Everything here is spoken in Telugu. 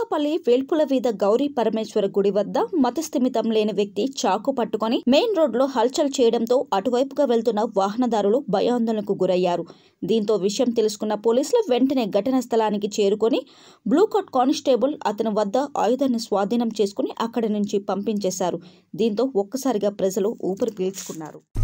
అనకాపల్లి వేల్పుల వీధ గౌరీ పరమేశ్వర గుడి వద్ద మతస్థిమితం లేని వ్యక్తి చాకు పట్టుకొని మెయిన్ రోడ్లో హల్చల్ చేయడంతో అటువైపుగా వెళ్తున్న వాహనదారులు భయాందోళనకు గురయ్యారు. దీంతో విషయం తెలుసుకున్న పోలీసులు వెంటనే ఘటనా స్థలానికి చేరుకొని బ్లూకోట్ కానిస్టేబుల్ అతని వద్ద ఆయుధాన్ని స్వాధీనం చేసుకుని అక్కడి నుంచి పంపించేశారు. దీంతో ఒక్కసారిగా ప్రజలు ఊపిరి పీల్చుకున్నారు.